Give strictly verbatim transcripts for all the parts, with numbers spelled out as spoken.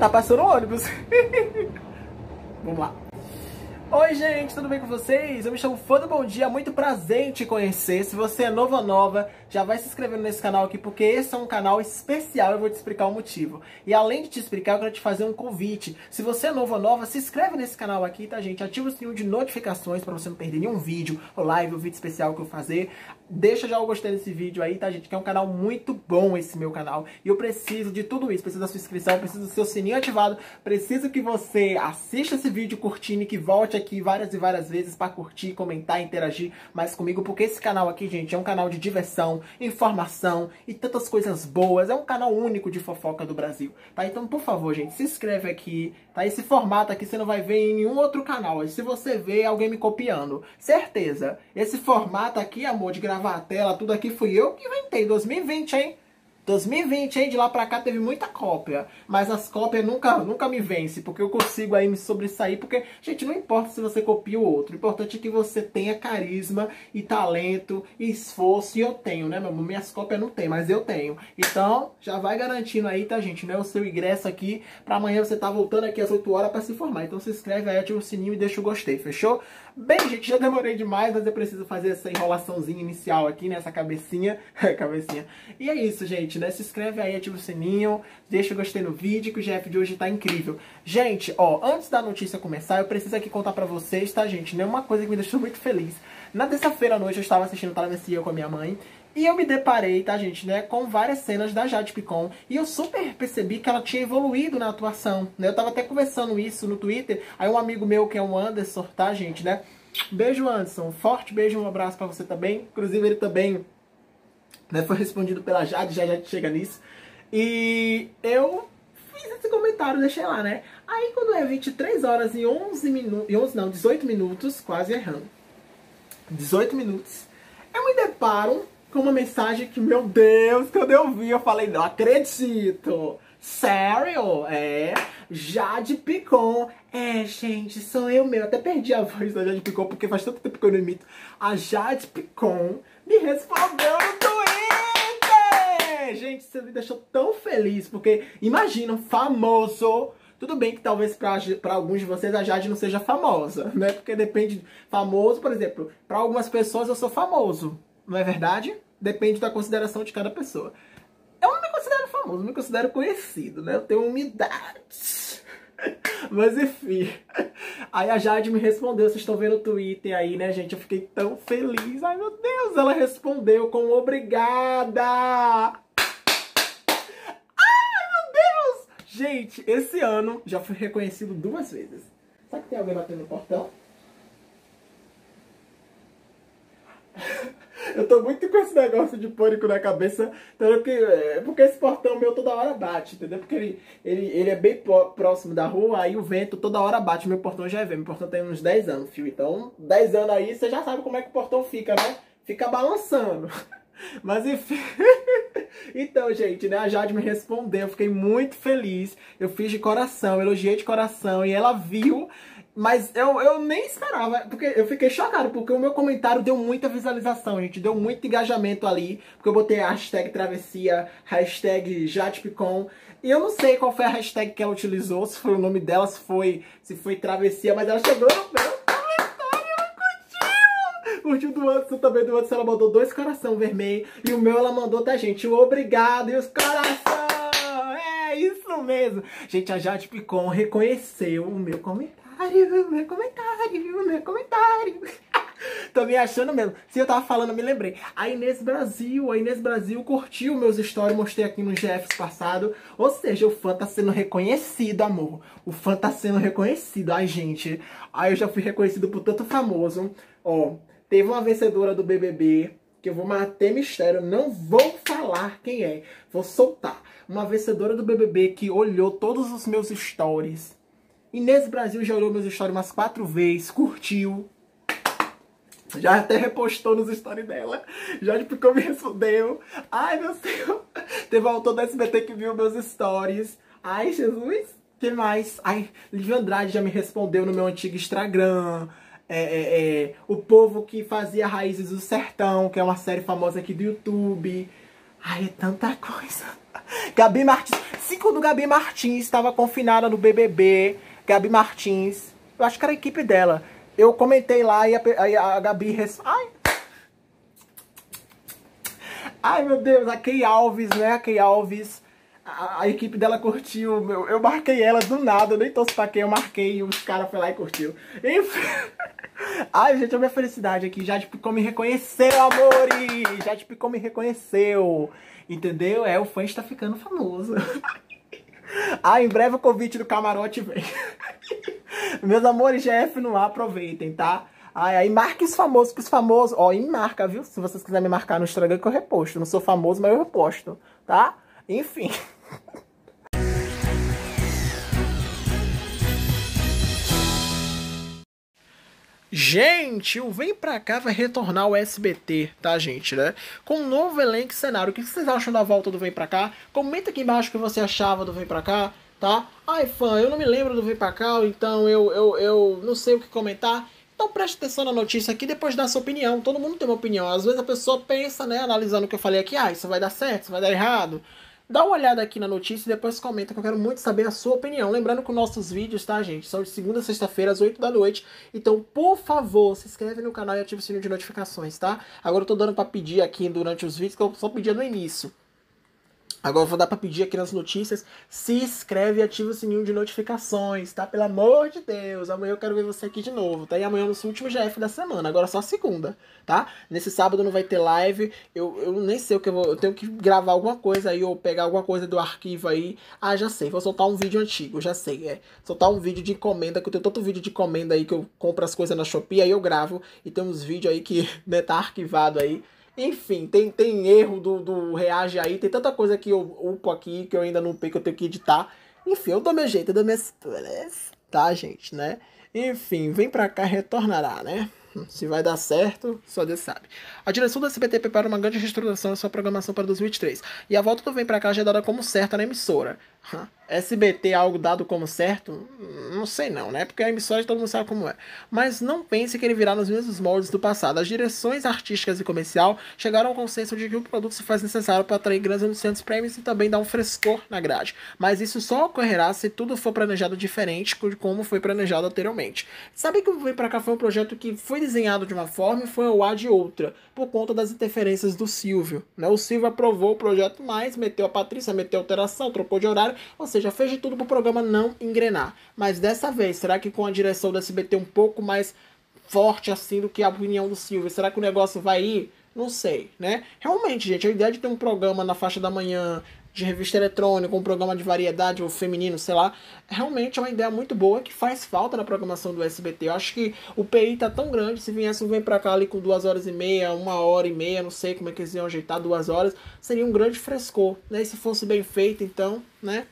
Tá passando ônibus. Vamos lá. Oi gente, tudo bem com vocês? Eu me chamo Fã do Bom Dia, muito prazer em te conhecer. Se você é novo ou nova, já vai se inscrevendo nesse canal aqui, porque esse é um canal especial e eu vou te explicar o motivo. E além de te explicar, eu quero te fazer um convite. Se você é novo ou nova, se inscreve nesse canal aqui, tá gente? Ativa o sininho de notificações pra você não perder nenhum vídeo, ou live, ou vídeo especial que eu fazer. Deixa já o gostei desse vídeo aí, tá gente? Que é um canal muito bom esse meu canal. E eu preciso de tudo isso, preciso da sua inscrição, preciso do seu sininho ativado, preciso que você assista esse vídeo curtindo e que volte aqui várias e várias vezes pra curtir, comentar, interagir mais comigo, porque esse canal aqui, gente, é um canal de diversão, informação e tantas coisas boas. É um canal único de fofoca do Brasil, tá? Então, por favor, gente, se inscreve aqui, tá? Esse formato aqui você não vai ver em nenhum outro canal. Se você vê alguém me copiando, certeza. Esse formato aqui, amor, de gravar a tela, tudo aqui fui eu que inventei. dois mil e vinte, hein? dois mil e vinte, hein? De lá pra cá teve muita cópia. Mas as cópias nunca, nunca me vencem, porque eu consigo aí me sobressair. Porque, gente, não importa se você copia o outro. O importante é que você tenha carisma e talento e esforço. E eu tenho, né, meu amor? Minhas cópias não tem, mas eu tenho. Então, já vai garantindo aí, tá, gente? Né? O seu ingresso aqui. Pra amanhã você tá voltando aqui às oito horas pra se formar. Então se inscreve aí, ativa o sininho e deixa o gostei, fechou? Bem, gente, já demorei demais, mas eu preciso fazer essa enrolaçãozinha inicial aqui, nessa né? cabecinha. cabecinha. E é isso, gente, né? Se inscreve aí, ativa o sininho, deixa o gostei no vídeo, que o G F de hoje tá incrível. Gente, ó, antes da notícia começar, eu preciso aqui contar pra vocês, tá, gente? Né? Uma coisa que me deixou muito feliz. Na terça-feira à noite eu estava assistindo Travessia com a minha mãe. E eu me deparei, tá, gente, né, com várias cenas da Jade Picon. E eu super percebi que ela tinha evoluído na atuação, né? Eu tava até conversando isso no Twitter. Aí um amigo meu, que é o Anderson, tá, gente, né? Beijo, Anderson. Forte beijo, um abraço pra você também. Inclusive, ele também, né, foi respondido pela Jade, já já chega nisso. E eu fiz esse comentário, deixei lá, né? Aí quando é vinte e três horas e onze minutos... E onze não, dezoito minutos, quase errando. dezoito minutos. Eu me deparo com uma mensagem que, meu Deus, quando eu vi, eu falei, não acredito. Sério? É, Jade Picon. É, gente, sou eu mesmo. Até perdi a voz da Jade Picon, porque faz tanto tempo que eu não imito. A Jade Picon me respondeu no Twitter. Gente, isso me deixou tão feliz, porque, imagina, famoso... Tudo bem que talvez para alguns de vocês a Jade não seja famosa, né? Porque depende... Famoso, por exemplo, para algumas pessoas eu sou famoso. Não é verdade? Depende da consideração de cada pessoa. Eu não me considero famoso, me considero conhecido, né? Eu tenho umidade. Mas enfim. Aí a Jade me respondeu, vocês estão vendo o Twitter aí, né, gente? Eu fiquei tão feliz. Ai, meu Deus, ela respondeu com obrigada. Ai, meu Deus. Gente, esse ano já fui reconhecido duas vezes. Será que tem alguém batendo no portão? Eu tô muito com esse negócio de pânico na cabeça, entendeu? Porque, porque esse portão meu toda hora bate, entendeu? Porque ele, ele, ele é bem próximo da rua, aí o vento toda hora bate. Meu portão já é velho, meu portão tem uns dez anos, filho. Então, dez anos aí, você já sabe como é que o portão fica, né? Fica balançando. Mas enfim... Então, gente, né? A Jade me respondeu, eu fiquei muito feliz. Eu fiz de coração, elogiei de coração e ela viu... Mas eu, eu nem esperava, porque eu fiquei chocado, porque o meu comentário deu muita visualização, gente, deu muito engajamento ali, porque eu botei a hashtag travessia, hashtag Jade Picon, e eu não sei qual foi a hashtag que ela utilizou, se foi o nome dela, se foi, se foi travessia, mas ela chegou no meu comentário, ela curtiu! Curtiu do Anderson também, do Anderson ela mandou dois coração vermelho, e o meu ela mandou, tá, gente, o obrigado e os coração! É isso mesmo! Gente, a Jade Picon reconheceu o meu comentário. Meu comentário, meu comentário. Tô me achando mesmo. Se eu tava falando, eu me lembrei. A Inês Brasil, a Inês Brasil curtiu meus stories, mostrei aqui no G F passado. Ou seja, o fã tá sendo reconhecido, amor. O fã tá sendo reconhecido. Ai, gente. Ai, eu já fui reconhecido por tanto famoso. Ó, teve uma vencedora do B B B, que eu vou manter mistério, não vou falar quem é. Vou soltar. Uma vencedora do B B B que olhou todos os meus stories. Inês Brasil já olhou meus stories umas quatro vezes, curtiu. Já até repostou nos stories dela. Já ficou me respondeu. Ai, meu Deus. Teve um autor da S B T que viu meus stories. Ai, Jesus. Que mais? Ai, Lívia Andrade já me respondeu no meu antigo Instagram. É, é, é, o povo que fazia Raízes do Sertão, que é uma série famosa aqui do YouTube. Ai, é tanta coisa. Gabi Martins. Sim, quando Gabi Martins estava confinada no B B B, Gabi Martins, eu acho que era a equipe dela. Eu comentei lá e a, a, a Gabi... Res... Ai. Ai, meu Deus, a Key Alves, né? A Key Alves, a, a equipe dela curtiu. Meu, eu marquei ela do nada, eu nem torço pra quem eu marquei e os caras foram lá e curtiu. Enfim. Ai, gente, a minha felicidade aqui. Jade Picon me reconheceu, amores! Jade Picon me reconheceu. Entendeu? É, o fã está ficando famoso. Ah, em breve o convite do camarote vem. Meus amores, G F no ar, aproveitem, tá? Ai, aí marque os famosos, que os famosos... Ó, e marca, viu? Se vocês quiserem me marcar no Instagram que eu reposto. Não sou famoso, mas eu reposto, tá? Enfim. Gente, o Vem Pra Cá vai retornar ao S B T, tá, gente, né? Com um novo elenco e cenário. O que vocês acham da volta do Vem Pra Cá? Comenta aqui embaixo o que você achava do Vem Pra Cá, tá? Ai, fã, eu não me lembro do Vem Pra Cá, então eu, eu, eu não sei o que comentar. Então preste atenção na notícia aqui e depois dá sua opinião. Todo mundo tem uma opinião. Às vezes a pessoa pensa, né, analisando o que eu falei aqui. Ah, isso vai dar certo, isso vai dar errado. Dá uma olhada aqui na notícia e depois comenta, que eu quero muito saber a sua opinião. Lembrando que os nossos vídeos, tá, gente, são de segunda a sexta-feira, às oito da noite. Então, por favor, se inscreve no canal e ativa o sininho de notificações, tá? Agora eu tô dando pra pedir aqui durante os vídeos, que eu só pedia no início. Agora eu vou dar pra pedir aqui nas notícias. Se inscreve e ativa o sininho de notificações, tá? Pelo amor de Deus. Amanhã eu quero ver você aqui de novo, tá? E amanhã é o nosso último G F da semana. Agora só segunda, tá? Nesse sábado não vai ter live. Eu, eu nem sei o que eu vou... Eu tenho que gravar alguma coisa aí ou pegar alguma coisa do arquivo aí. Ah, já sei. Vou soltar um vídeo antigo, já sei. É. Soltar um vídeo de encomenda, que eu tenho tanto vídeo de encomenda aí que eu compro as coisas na Shopee, aí eu gravo. E tem uns vídeos aí que, né, tá arquivado aí. Enfim, tem, tem erro do, do reage aí, tem tanta coisa que eu upo aqui, que eu ainda não upei, que eu tenho que editar. Enfim, eu dou meu jeito, eu dou minhas... Tá, gente, né? Enfim, Vem Pra Cá retornará, né? Se vai dar certo, só Deus sabe. A direção do S B T prepara uma grande reestruturação da sua programação para dois mil e vinte e três. E a volta do Vem Pra Cá já é dada como certa na emissora. S B T algo dado como certo? Não sei não, né? Porque a emissora todo mundo sabe como é. Mas não pense que ele virá nos mesmos moldes do passado. As direções artísticas e comercial chegaram ao consenso de que o produto se faz necessário para atrair grandes anunciantes prêmios e também dar um frescor na grade. Mas isso só ocorrerá se tudo for planejado diferente de como foi planejado anteriormente. Sabe que o Vem Pra Cá foi um projeto que foi desenhado de uma forma e foi ao ar de outra, por conta das interferências do Silvio, né? O Silvio aprovou o projeto, mas meteu a Patrícia, meteu alteração, trocou de horário, ou seja, fez de tudo para o programa não engrenar. Mas dessa vez, será que com a direção do S B T um pouco mais forte assim do que a opinião do Silvio, será que o negócio vai ir? Não sei, né? Realmente, gente, a ideia de ter um programa na faixa da manhã de revista eletrônica, um programa de variedade ou feminino, sei lá, realmente é uma ideia muito boa que faz falta na programação do S B T. Eu acho que o P I tá tão grande, se viesse um Vem Pra Cá ali com duas horas e meia, uma hora e meia, não sei como é que eles iam ajeitar, duas horas, seria um grande frescor, né? E se fosse bem feito, então, né?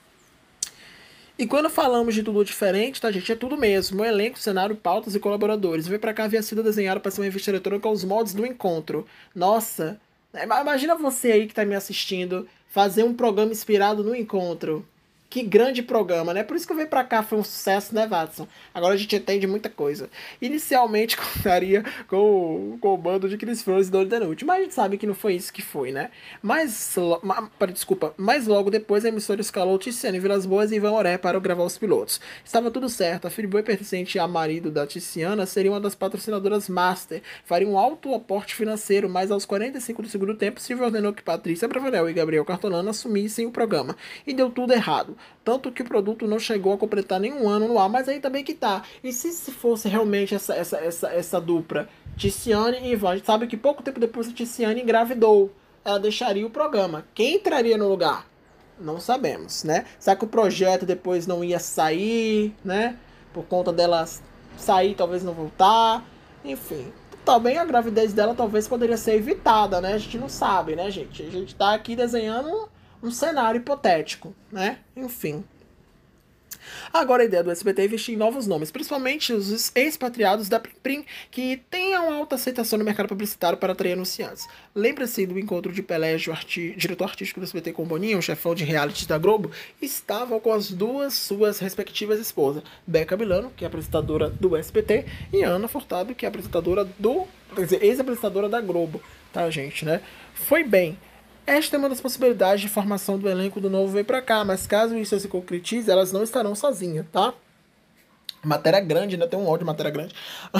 E quando falamos de tudo diferente, tá, gente? É tudo mesmo. Um elenco, cenário, pautas e colaboradores. Vem Pra Cá havia sido desenhado para ser uma revista eletrônica aos moldes do encontro. Nossa! Imagina você aí que tá me assistindo fazer um programa inspirado no encontro. Que grande programa, né? Por isso que eu Vem Pra Cá foi um sucesso, né, Watson? Agora a gente entende muita coisa. Inicialmente contaria com, com o bando de Cris Flores e Doni Denútil, mas a gente sabe que não foi isso que foi, né? Mas, ma, desculpa, mas logo depois a emissora escalou Tiziane Vilas Boas e Ivan Oré para gravar os pilotos. Estava tudo certo, a Friboi pertencente a marido da Tiziana seria uma das patrocinadoras master, faria um alto aporte financeiro, mas aos quarenta e cinco do segundo tempo, Silvio ordenou que Patrícia Bravanel e Gabriel Cartolana assumissem o programa, e deu tudo errado. Tanto que o produto não chegou a completar nenhum ano no ar, mas aí também que tá. E se, se fosse realmente essa, essa, essa, essa dupla, Tiziane e Ivan, a gente sabe que pouco tempo depois a Tiziane engravidou. Ela deixaria o programa. Quem entraria no lugar? Não sabemos, né? Será que o projeto depois não ia sair, né? Por conta dela sair, talvez não voltar. Enfim, também a gravidez dela talvez poderia ser evitada, né? A gente não sabe, né, gente? A gente tá aqui desenhando um cenário hipotético, né? Enfim. Agora a ideia do S B T é investir em novos nomes, principalmente os expatriados da Plim Plim, que tenham alta aceitação no mercado publicitário para atrair anunciantes. Lembra-se do encontro de Pelé, o arti diretor artístico do S B T com Boninho, o chefão de reality da Globo, estava com as duas suas respectivas esposas, Becca Milano, que é apresentadora do S B T, e Ana Furtado, que é apresentadora do... quer dizer, ex-apresentadora da Globo, tá, gente, né? Foi bem. Esta é uma das possibilidades de formação do elenco do novo Vem Pra Cá, mas caso isso se concretize, elas não estarão sozinhas, tá? Matéria grande, ainda tem um molde de matéria grande.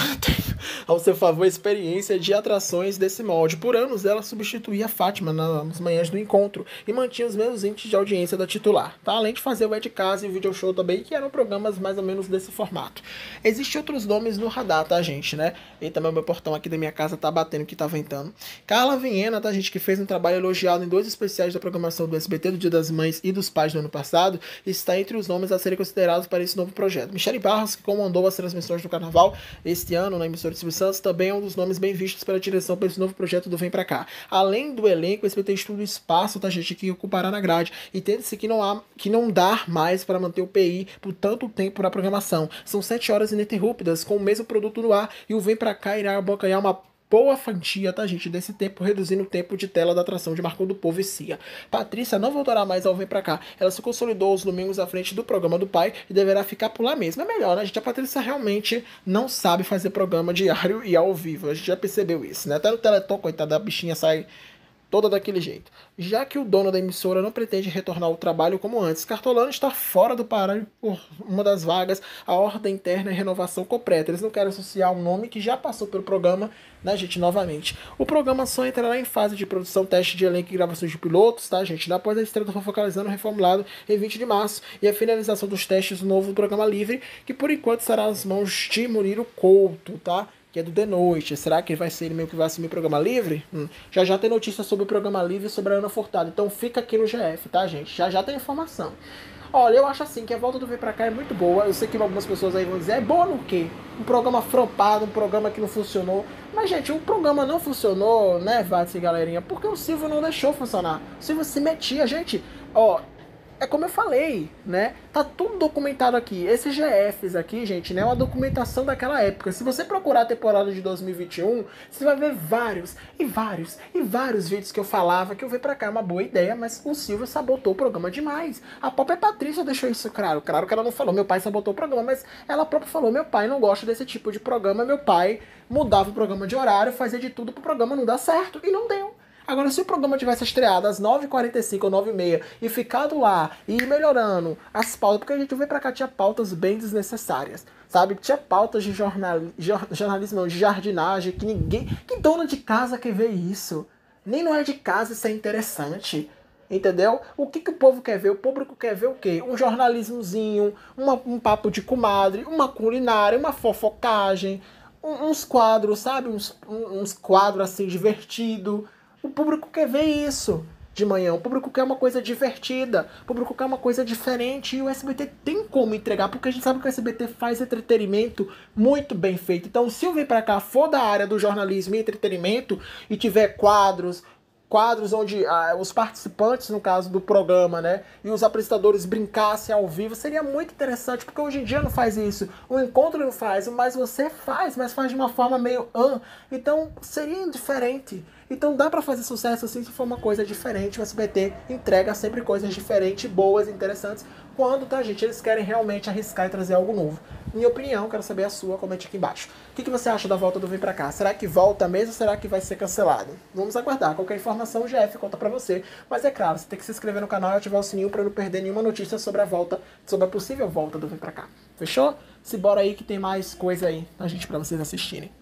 Ao seu favor, a experiência de atrações desse molde. Por anos, ela substituía a Fátima nas manhãs do encontro e mantinha os mesmos índices de audiência da titular, tá? Além de fazer o É de Casa e o Video Show também, que eram programas mais ou menos desse formato. Existem outros nomes no radar, tá, gente, né? E também o meu portão aqui da minha casa tá batendo, que tá ventando. Carla Viena, tá, gente, que fez um trabalho elogiado em dois especiais da programação do S B T do Dia das Mães e dos Pais do ano passado, está entre os nomes a serem considerados para esse novo projeto. Michele Barros, que comandou as transmissões do Carnaval este ano na emissora de Silvio Santos, também é um dos nomes bem vistos pela direção para esse novo projeto do Vem Pra Cá. Além do elenco, o S B T estuda o espaço, tá, gente, que ocupará na grade, e entende-se que não há, que não dá mais para manter o P I por tanto tempo na programação. São sete horas ininterruptas com o mesmo produto no ar, e o Vem Pra Cá irá abocanhar uma boa fatia, tá, gente, desse tempo, reduzindo o tempo de tela da atração de Marcão do Povo e Cia. Patrícia não voltará mais ao Vem Pra Cá. Ela se consolidou os domingos à frente do programa do pai e deverá ficar por lá mesmo. É melhor, né, gente? A Patrícia realmente não sabe fazer programa diário e ao vivo. A gente já percebeu isso, né? Até no Teleton, coitada, a bichinha sai toda daquele jeito. Já que o dono da emissora não pretende retornar ao trabalho como antes, Cartolano está fora do parâmetro por uma das vagas, a ordem interna e renovação completa. Eles não querem associar um nome que já passou pelo programa, né, gente, novamente. O programa só entrará em fase de produção, teste de elenco e gravações de pilotos, tá, gente? Após a estreia do Fofocalizando reformulado em vinte de março e a finalização dos testes do novo programa livre, que por enquanto será nas mãos de Murilo Couto, tá? Que é do The Noite. Será que vai ser ele mesmo que vai assumir o programa livre? Hum. Já já tem notícia sobre o programa livre e sobre a Ana Furtado. Então fica aqui no G F, tá, gente? Já já tem informação. Olha, eu acho assim que a volta do Vem Pra Cá é muito boa. Eu sei que algumas pessoas aí vão dizer, é boa no quê? Um programa flopado, um programa que não funcionou. Mas, gente, o programa não funcionou, né, Vats e galerinha? Porque o Silvio não deixou funcionar. O Silvio se metia, gente. Ó, é como eu falei, né? Tá tudo documentado aqui. Esses G Fs aqui, gente, né? É uma documentação daquela época. Se você procurar a temporada de dois mil e vinte e um, você vai ver vários, e vários, e vários vídeos que eu falava que eu Vem Pra Cá é uma boa ideia, mas o Silvio sabotou o programa demais. A própria Patrícia deixou isso claro. Claro que ela não falou, meu pai sabotou o programa, mas ela própria falou, meu pai não gosta desse tipo de programa, meu pai mudava o programa de horário, fazia de tudo pro programa não dar certo, e não deu. Agora, se o programa tivesse estreado às nove e quarenta e cinco ou nove e meia e ficado lá e ir melhorando as pautas, porque a gente veio pra cá, tinha pautas bem desnecessárias, sabe? Tinha pautas de jornal, jornalismo, não, de jardinagem, que ninguém, que dona de casa quer ver isso? Nem não é de casa, isso é interessante. Entendeu? O que, que o povo quer ver? O público quer ver o quê? Um jornalismozinho, uma, um papo de comadre, uma culinária, uma fofocagem, um, uns quadros, sabe? Uns, uns quadros assim, divertidos. O público quer ver isso de manhã. O público quer uma coisa divertida. O público quer uma coisa diferente. E o S B T tem como entregar. Porque a gente sabe que o S B T faz entretenimento muito bem feito. Então, se eu Vem Pra Cá for da área do jornalismo e entretenimento e tiver quadros, quadros onde ah, os participantes, no caso do programa, né, e os apresentadores brincassem ao vivo, seria muito interessante, porque hoje em dia não faz isso. O encontro não faz, mas você faz, mas faz de uma forma meio... Ah, então, seria diferente. Então dá pra fazer sucesso assim se for uma coisa diferente. O S B T entrega sempre coisas diferentes, boas, interessantes. Quando, tá, gente, eles querem realmente arriscar e trazer algo novo. Minha opinião, quero saber a sua, comente aqui embaixo. O que, que você acha da volta do Vem Pra Cá? Será que volta mesmo ou será que vai ser cancelado? Vamos aguardar. Qualquer informação o G F conta pra você. Mas é claro, você tem que se inscrever no canal e ativar o sininho pra não perder nenhuma notícia sobre a volta, sobre a possível volta do Vem Pra Cá. Fechou? Se bora aí que tem mais coisa aí, a gente, pra vocês assistirem.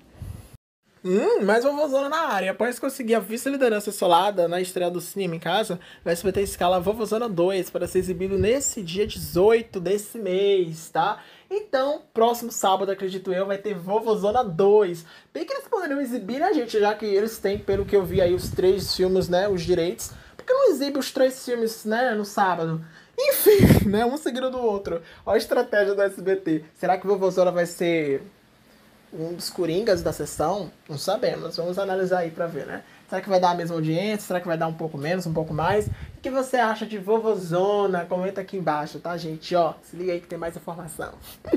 Hum, mais Vovozona na área. Após conseguir a vice-liderança isolada na estreia do Cinema em Casa, o S B T escala Vovozona dois para ser exibido nesse dia dezoito desse mês, tá? Então, próximo sábado, acredito eu, vai ter Vovozona dois. Bem que eles poderiam exibir, né, gente? Já que eles têm, pelo que eu vi aí, os três filmes, né, os direitos. Por que não exibe os três filmes, né, no sábado? Enfim, né, um seguido do outro. Olha a estratégia do S B T. Será que Vovozona vai ser um dos coringas da sessão? Não sabemos, vamos analisar aí pra ver, né? Será que vai dar a mesma audiência? Será que vai dar um pouco menos, um pouco mais? O que você acha de Vovozona? Comenta aqui embaixo, tá, gente? Ó, se liga aí que tem mais informação.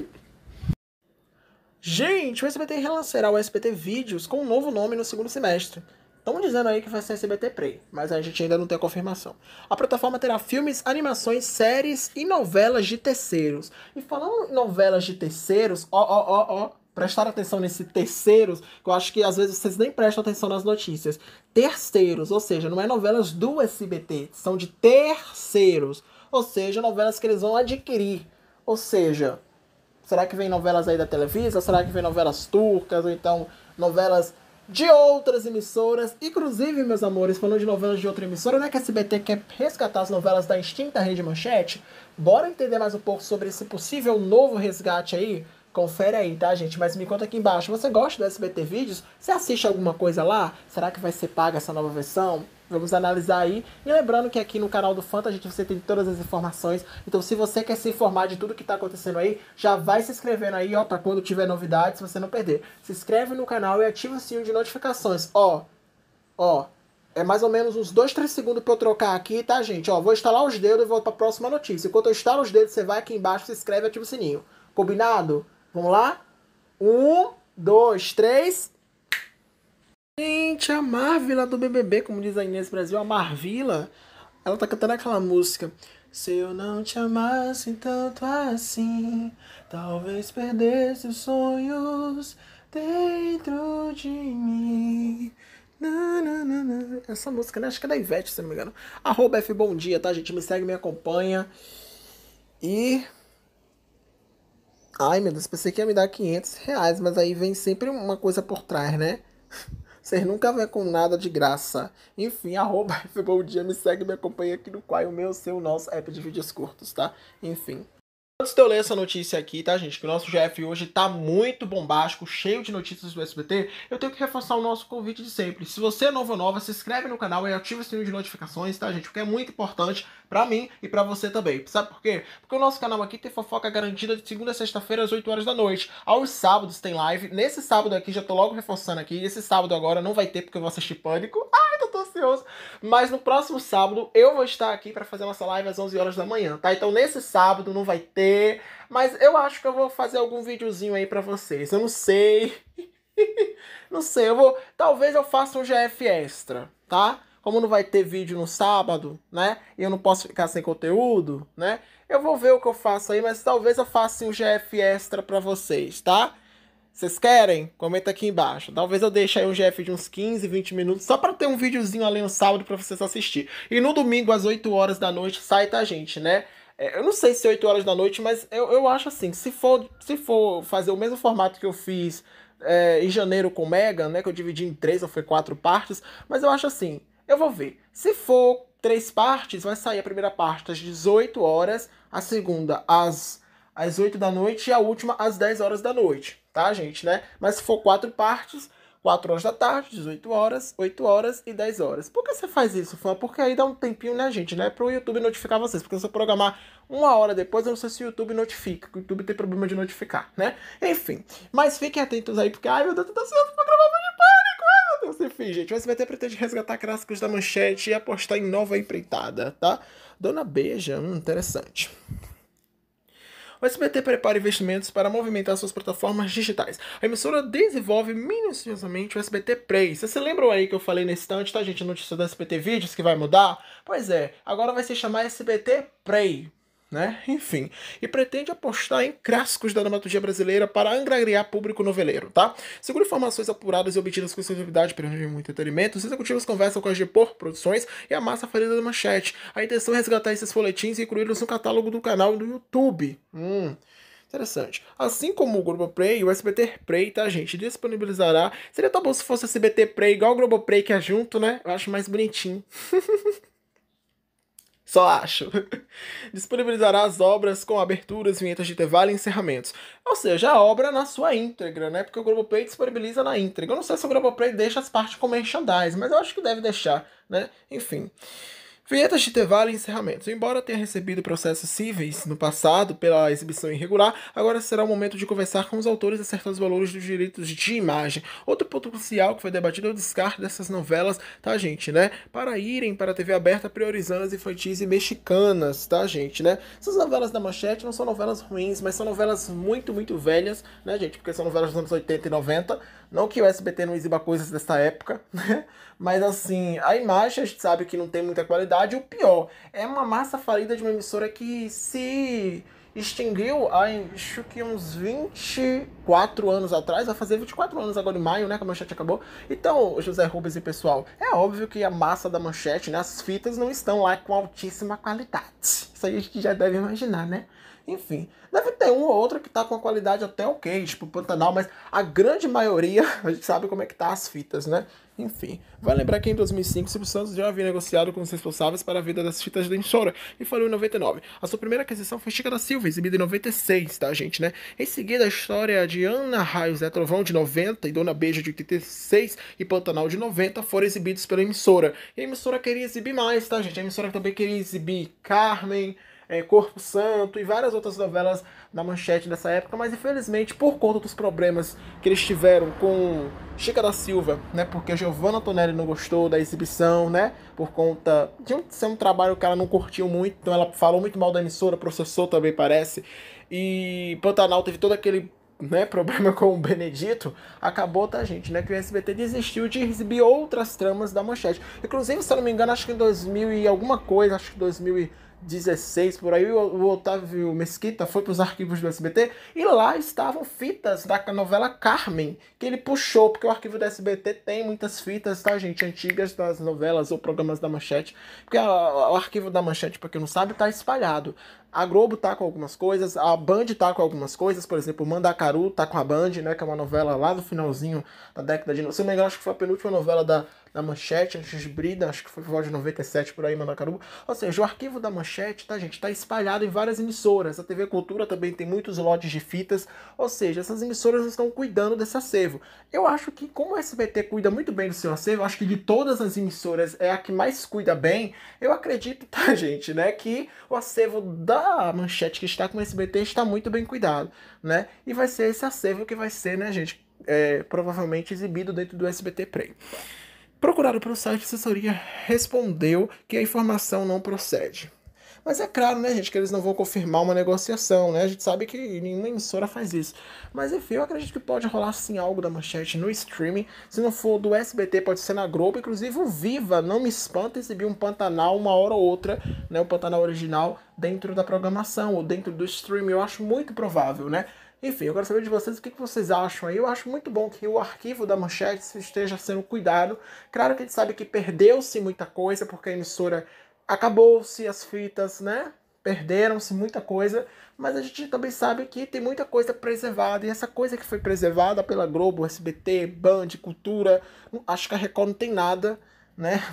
Gente, o S B T relançará o S B T Vídeos com um novo nome no segundo semestre. Estão dizendo aí que vai ser S B T Play, mas a gente ainda não tem a confirmação. A plataforma terá filmes, animações, séries e novelas de terceiros. E falando em novelas de terceiros, ó, ó, ó, ó, prestar atenção nesse terceiros, que eu acho que às vezes vocês nem prestam atenção nas notícias. Terceiros, ou seja, não é novelas do S B T, são de terceiros. Ou seja, novelas que eles vão adquirir. Ou seja, será que vem novelas aí da Televisa? Será que vem novelas turcas? Ou então novelas de outras emissoras? Inclusive, meus amores, falando de novelas de outra emissora, não é que a S B T quer resgatar as novelas da extinta Rede Manchete? Bora entender mais um pouco sobre esse possível novo resgate aí? Confere aí, tá, gente? Mas me conta aqui embaixo, você gosta do S B T Vídeos? Você assiste alguma coisa lá? Será que vai ser paga essa nova versão? Vamos analisar aí. E lembrando que aqui no canal do Fanta, gente, você tem todas as informações. Então, se você quer se informar de tudo que tá acontecendo aí, já vai se inscrevendo aí, ó, pra quando tiver novidades, você não perder. Se inscreve no canal e ativa o sininho de notificações. Ó, ó, é mais ou menos uns dois, três segundos pra eu trocar aqui, tá, gente? Ó, vou instalar os dedos e vou pra próxima notícia. Enquanto eu instalo os dedos, você vai aqui embaixo, se inscreve e ativa o sininho. Combinado? Vamos lá? Um, dois, três... Gente, a Marvila do B B B, como diz a Inês Brasil, a Marvila, ela tá cantando aquela música. Se eu não te amasse tanto assim, talvez perdesse os sonhos dentro de mim. Na, na, na, na. Essa música, né? Acho que é da Ivete, se não me engano. Arroba F Bom Dia, tá, gente? Me segue, me acompanha. E... Ai, meu Deus, pensei que ia me dar quinhentos reais, mas aí vem sempre uma coisa por trás, né? Vocês nunca vêm com nada de graça. Enfim, arroba F Bom Dia, me segue, me acompanha aqui no Quai, o meu, o seu, o nosso app de vídeos curtos, tá? Enfim. Antes de eu ler essa notícia aqui, tá, gente, que o nosso G F hoje tá muito bombástico, cheio de notícias do S B T, eu tenho que reforçar o nosso convite de sempre. Se você é novo ou nova, se inscreve no canal e ativa o sininho de notificações, tá, gente? Porque é muito importante pra mim e pra você também. Sabe por quê? Porque o nosso canal aqui tem fofoca garantida de segunda a sexta-feira às oito horas da noite. Aos sábados tem live. Nesse sábado aqui, já tô logo reforçando aqui, esse sábado agora não vai ter porque eu vou assistir Pânico. Ai, eu tô ansioso. Mas no próximo sábado eu vou estar aqui pra fazer a nossa live às onze horas da manhã, tá? Então nesse sábado não vai ter... Mas eu acho que eu vou fazer algum videozinho aí pra vocês. Eu não sei. Não sei, eu vou... Talvez eu faça um G F extra, tá? Como não vai ter vídeo no sábado, né? E eu não posso ficar sem conteúdo, né? Eu vou ver o que eu faço aí, mas talvez eu faça um G F extra pra vocês, tá? Vocês querem? Comenta aqui embaixo. Talvez eu deixe aí um G F de uns quinze, vinte minutos, só pra ter um videozinho ali no sábado pra vocês assistir. E no domingo, às oito horas da noite, sai, tá, gente, né? É, eu não sei se é oito horas da noite, mas eu, eu acho assim, se for, se for fazer o mesmo formato que eu fiz é, em janeiro com o Megan, né, que eu dividi em três ou foi quatro partes, mas eu acho assim, eu vou ver. Se for três partes, vai sair a primeira parte às dezoito horas, a segunda às, às oito da noite e a última às dez horas da noite, tá, gente, né? Mas se for quatro partes... quatro horas da tarde, dezoito horas, oito horas e dez horas. Por que você faz isso, fã? Porque aí dá um tempinho, né, gente, né? Pro YouTube notificar vocês. Porque se eu programar uma hora depois, eu não sei se o YouTube notifica. O YouTube tem problema de notificar, né? Enfim. Mas fiquem atentos aí, porque, ai, meu Deus, eu tô ansioso pra gravar vídeo de Pânico. Ai, meu Deus. Enfim, gente, o S B T pretende resgatar clássicos da Manchete e apostar em nova empreitada, tá? Dona Beija, hum, interessante. O S B T prepara investimentos para movimentar suas plataformas digitais. A emissora desenvolve minuciosamente o S B T Play. Vocês se lembram aí que eu falei nesse instante, tá, gente? A notícia do S B T Vídeos que vai mudar? Pois é, agora vai se chamar S B T Play, né? Enfim. E pretende apostar em clássicos da dramaturgia brasileira para angariar público noveleiro, tá? Segundo informações apuradas e obtidas com exclusividade pelo muito entretenimento, os executivos conversam com a Gepor Produções e a massa falida da Manchete. A intenção é resgatar esses folhetins e incluí-los no catálogo do canal do YouTube. Hum... Interessante. Assim como o Globoplay, o S B T Play, tá, gente, disponibilizará... Seria tão bom se fosse o S B T Play igual o Globoplay que é junto, né? Eu acho mais bonitinho. Só acho. Disponibilizará as obras com aberturas, vinhetas de intervalo e encerramentos. Ou seja, a obra na sua íntegra, né? Porque o Globoplay disponibiliza na íntegra. Eu não sei se o Globoplay deixa as partes com merchandise, mas eu acho que deve deixar, né? Enfim. Vinhetas de intervalo e encerramentos. Embora tenha recebido processos cíveis no passado pela exibição irregular, agora será o momento de conversar com os autores e acertar os valores dos direitos de imagem. Outro ponto crucial que foi debatido é o descarte dessas novelas, tá, gente, né? Para irem para a T V aberta priorizando as infantis e mexicanas, tá, gente, né? Essas novelas da Manchete não são novelas ruins, mas são novelas muito, muito velhas, né, gente? Porque são novelas dos anos oitenta e noventa. Não que o S B T não exiba coisas dessa época, né? Mas assim, a imagem a gente sabe que não tem muita qualidade. O pior, é uma massa falida de uma emissora que se extinguiu há, acho que uns vinte e quatro anos atrás, vai fazer vinte e quatro anos agora em maio, né, que a Manchete acabou. Então, José Rubens e pessoal, é óbvio que a massa da Manchete, né, as fitas não estão lá com altíssima qualidade. Isso aí a gente já deve imaginar, né? Enfim, deve ter um ou outro que tá com a qualidade até ok, tipo Pantanal, mas a grande maioria, a gente sabe como é que tá as fitas, né? Enfim, vai lembrar que em dois mil e cinco, Silvio Santos já havia negociado com os responsáveis para a venda das fitas da emissora e faliu em noventa e nove. A sua primeira aquisição foi Chica da Silva, exibida em noventa e seis, tá, gente, né? Em seguida, a história de Ana Raio Zé Trovão, de noventa, e Dona Beija, de oitenta e seis, e Pantanal, de noventa, foram exibidos pela emissora. E a emissora queria exibir mais, tá, gente? A emissora também queria exibir Carmen, É, Corpo Santo e várias outras novelas na Manchete dessa época, mas infelizmente por conta dos problemas que eles tiveram com Chica da Silva, né, porque Giovanna Antonelli não gostou da exibição, né, por conta de um, ser um trabalho que ela não curtiu muito, então ela falou muito mal da emissora, processou também parece, e Pantanal teve todo aquele, né, problema com o Benedito, acabou, tá, gente, né, que o S B T desistiu de exibir outras tramas da Manchete. Inclusive, se eu não me engano, acho que em dois mil e alguma coisa, acho que dois mil e dezesseis, por aí, o Otávio Mesquita foi para os arquivos do S B T e lá estavam fitas da novela Carmen, que ele puxou, porque o arquivo do S B T tem muitas fitas, tá, gente, antigas das novelas ou programas da Manchete, porque a, o arquivo da Manchete, pra quem não sabe, tá espalhado. A Globo tá com algumas coisas, a Band tá com algumas coisas, por exemplo, Mandacaru tá com a Band, né, que é uma novela lá do finalzinho da década de... Se eu não me engano, acho que foi a penúltima novela da, da Manchete, antes de Brida, acho que foi por volta de noventa e sete, por aí, Mandacaru. Ou seja, o arquivo da Manchete, tá, gente, tá espalhado em várias emissoras. A T V Cultura também tem muitos lotes de fitas, ou seja, essas emissoras estão cuidando desse acervo. Eu acho que, como o S B T cuida muito bem do seu acervo, eu acho que de todas as emissoras é a que mais cuida bem, eu acredito, tá, gente, né, que o acervo da a Manchete que está com o S B T está muito bem cuidado, né? E vai ser esse acervo que vai ser, né, gente, é, provavelmente exibido dentro do S B T Play. Procurado pelo site de assessoria, respondeu que a informação não procede. Mas é claro, né, gente, que eles não vão confirmar uma negociação, né? A gente sabe que nenhuma emissora faz isso. Mas enfim, eu acredito que pode rolar sim algo da Manchete no streaming. Se não for do S B T, pode ser na Globo. Inclusive o Viva, não me espanta, exibir um Pantanal uma hora ou outra, né? O Pantanal original dentro da programação ou dentro do streaming. Eu acho muito provável, né? Enfim, eu quero saber de vocês o que vocês acham aí. Eu acho muito bom que o arquivo da Manchete esteja sendo cuidado. Claro que a gente sabe que perdeu-se muita coisa, porque a emissora acabou-se as fitas, né? Perderam-se muita coisa, mas a gente também sabe que tem muita coisa preservada, e essa coisa que foi preservada pela Globo, S B T, Band, Cultura, acho que a Record não tem nada, né?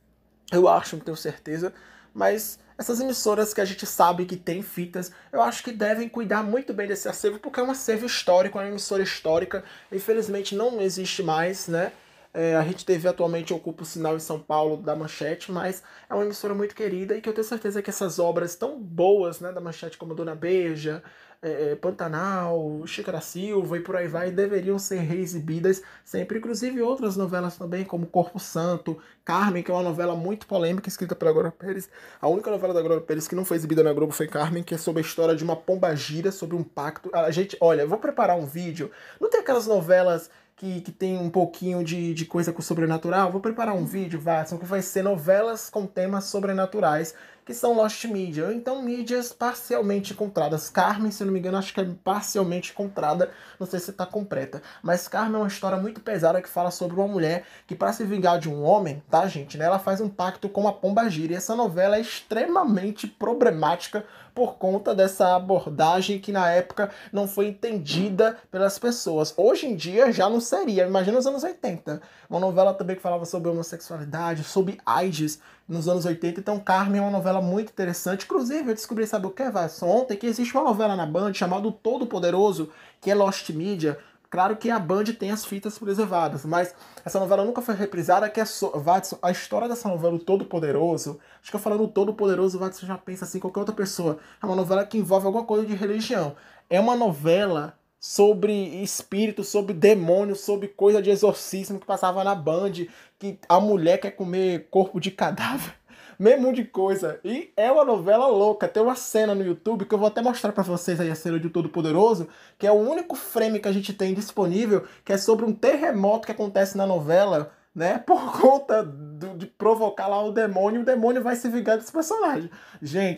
Eu acho, não tenho certeza, mas essas emissoras que a gente sabe que tem fitas, eu acho que devem cuidar muito bem desse acervo, porque é um acervo histórico, é uma emissora histórica, infelizmente não existe mais, né? É, a Rede T V atualmente ocupa o sinal em São Paulo da Manchete, mas é uma emissora muito querida e que eu tenho certeza que essas obras tão boas, né, da Manchete, como Dona Beija, é, Pantanal, Chica da Silva e por aí vai, deveriam ser reexibidas sempre. Inclusive outras novelas também, como Corpo Santo, Carmen, que é uma novela muito polêmica, escrita pela Glória Pérez. A única novela da Glória Pérez que não foi exibida na Globo foi Carmen, que é sobre a história de uma pombagira, sobre um pacto. A gente, olha, eu vou preparar um vídeo. Não tem aquelas novelas que, que tem um pouquinho de, de coisa com sobrenatural? Vou preparar um vídeo, Watson, que vai ser novelas com temas sobrenaturais, que são Lost Media, ou então mídias parcialmente encontradas. Carmen, se eu não me engano, acho que é parcialmente encontrada, não sei se está completa. Mas Carmen é uma história muito pesada que fala sobre uma mulher que, para se vingar de um homem, tá, gente, né, ela faz um pacto com a pombagira. E essa novela é extremamente problemática por conta dessa abordagem que na época não foi entendida pelas pessoas. Hoje em dia já não seria, imagina os anos oitenta. Uma novela também que falava sobre homossexualidade, sobre AIDS nos anos oitenta. Então Carmen é uma novela muito interessante. Inclusive eu descobri, sabe o que, Vasson? Ontem, que existe uma novela na Band chamada O Todo Poderoso, que é Lost Media. Claro que a Band tem as fitas preservadas, mas essa novela nunca foi reprisada, que é so... Watson, a história dessa novela, O Todo Poderoso, acho que eu falando O Todo Poderoso, Watson já pensa assim, qualquer outra pessoa. É uma novela que envolve alguma coisa de religião. É uma novela sobre espírito, sobre demônio, sobre coisa de exorcismo que passava na Band, que a mulher quer comer corpo de cadáver. Mesmo de coisa. E é uma novela louca. Tem uma cena no YouTube que eu vou até mostrar pra vocês aí, a cena de Todo Poderoso, que é o único frame que a gente tem disponível, que é sobre um terremoto que acontece na novela, né? Por conta do, de provocar lá o demônio, o demônio vai se vingar desse personagem. Gente,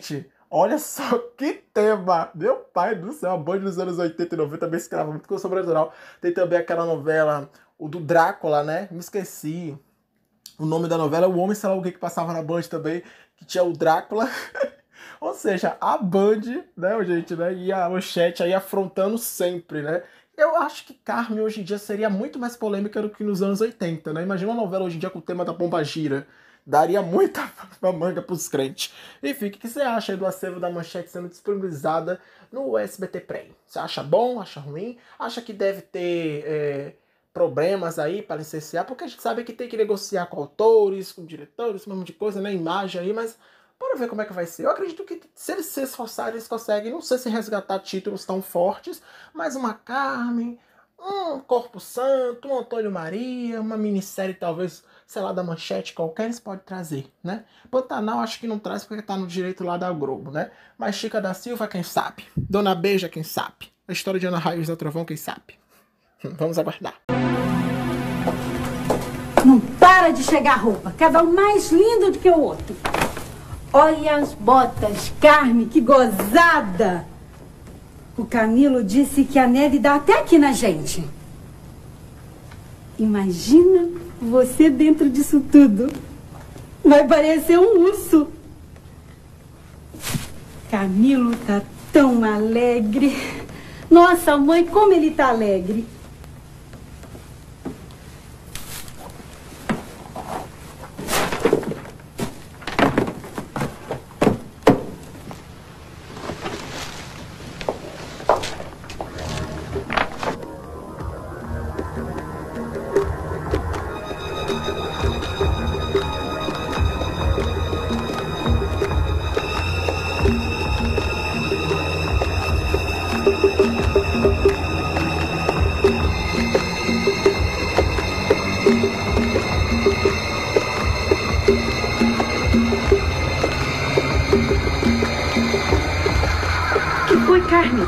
Olha só que tema! Meu pai do céu, a Band dos anos oitenta e noventa também se crava muito com o sobrenatural. Tem também aquela novela, o do Drácula, né? Me esqueci o nome da novela, o Homem, sei lá o que que passava na Band também, que tinha o Drácula. Ou seja, a Band, né, gente, né? E a Manchete aí afrontando sempre, né? Eu acho que Carmen hoje em dia seria muito mais polêmica do que nos anos oitenta, né? Imagina uma novela hoje em dia com o tema da pombagira. Daria muita manga pros crentes. Enfim, o que você acha aí do acervo da Manchete sendo disponibilizada no S B T Play? Você acha bom? Acha ruim? Acha que deve ter é, problemas aí para licenciar? Porque a gente sabe que tem que negociar com autores, com diretores, esse mesmo de coisa, né? Imagem aí, mas bora ver como é que vai ser. Eu acredito que se eles se esforçarem, eles conseguem, não sei se resgatar títulos tão fortes, mas uma Carmen, um Corpo Santo, um Antônio Maria, uma minissérie talvez, sei lá, da Manchete qualquer, eles podem trazer, né? Pantanal acho que não traz porque tá no direito lá da Globo, né? Mas Chica da Silva, quem sabe? Dona Beija, quem sabe? A história de Ana Raios da Trovão, quem sabe? Vamos aguardar. Não para de chegar roupa, cada um mais lindo do que o outro. Olha as botas, Carmen, que gozada! O Camilo disse que a neve dá até aqui na gente. Imagina você dentro disso tudo. Vai parecer um urso. Camilo tá tão alegre. Nossa, mãe, como ele tá alegre. Oi, Carmen.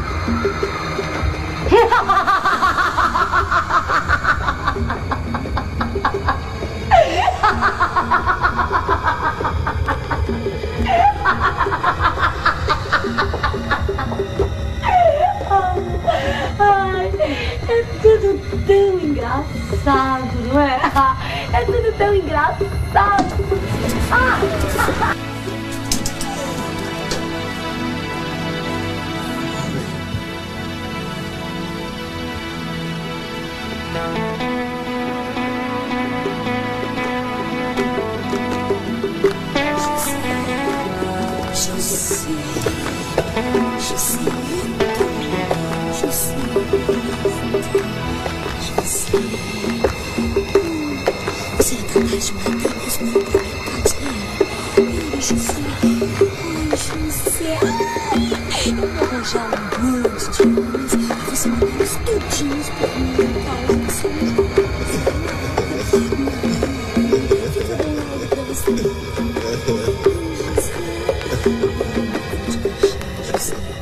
Ai, é tudo tão engraçado, não é? É tudo tão engraçado. Ah! Você é capaz de matar mesmo na brincadeira? José, ai, José, ai, eu vou arranjar um monte de homens e você mandar eles tudinhos por mim, Paulo, você não vai fazer nada. Fica bem logo pra você. José, José.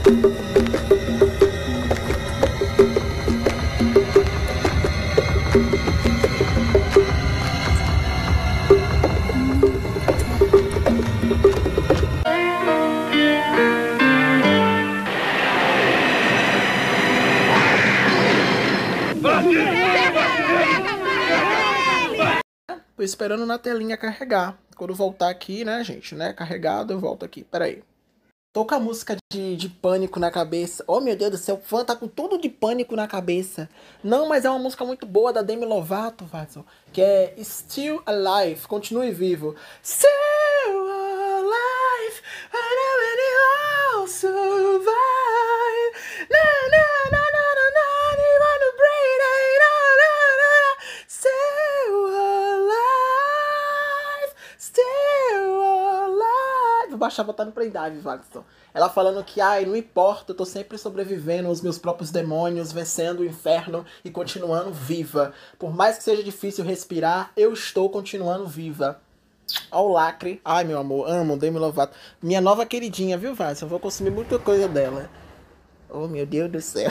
Tô esperando na telinha carregar. Quando voltar aqui, né, gente, né, carregado, eu volto aqui. Pera aí. Tô com a música de, de Pânico na cabeça. Oh, meu Deus do céu, o fã tá com tudo de Pânico na cabeça. Não, mas é uma música muito boa da Demi Lovato, Watson, que é Still Alive, Continue Vivo. Still alive, I know survive. Na, na, na, na, na, na, you wanna breathe, na, na, na, na. Still alive, still alive. Vou baixar, botar no pendrive, Watson. Ela falando que, ai, não importa, eu tô sempre sobrevivendo aos meus próprios demônios, vencendo o inferno e continuando viva. Por mais que seja difícil respirar, eu estou continuando viva. Ó o lacre. Ai, meu amor, amo Demi Lovato. Minha nova queridinha, viu, Watson? Eu vou consumir muita coisa dela. Oh, meu Deus do céu.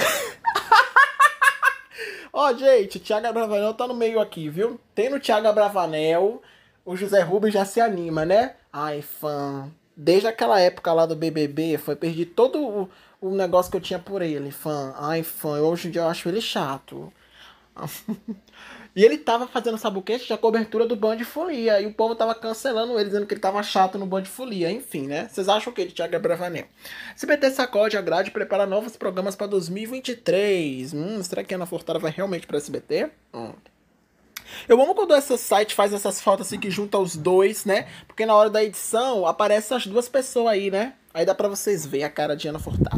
Ó, oh, gente, Thiago Abravanel tá no meio aqui, viu? Tem no Thiago Abravanel, o José Rubens já se anima, né? Ai, fã. desde aquela época lá do B B B, foi perdi todo o, o negócio que eu tinha por ele, fã. Ai, fã, hoje em dia eu acho ele chato. E ele tava fazendo, sabe o quê? A cobertura do Band Folia. E o povo tava cancelando ele, dizendo que ele tava chato no Band Folia. Enfim, né? Vocês acham o quê de Thiago Abravanel? S B T sacode a grade e prepara novos programas para dois mil e vinte e três. Hum, será que a Ana Furtado vai realmente pra S B T? Hum. Eu amo quando esse site faz essas fotos assim que junta os dois, né? Porque na hora da edição aparecem as duas pessoas aí, né? Aí dá pra vocês verem a cara de Ana Furtado.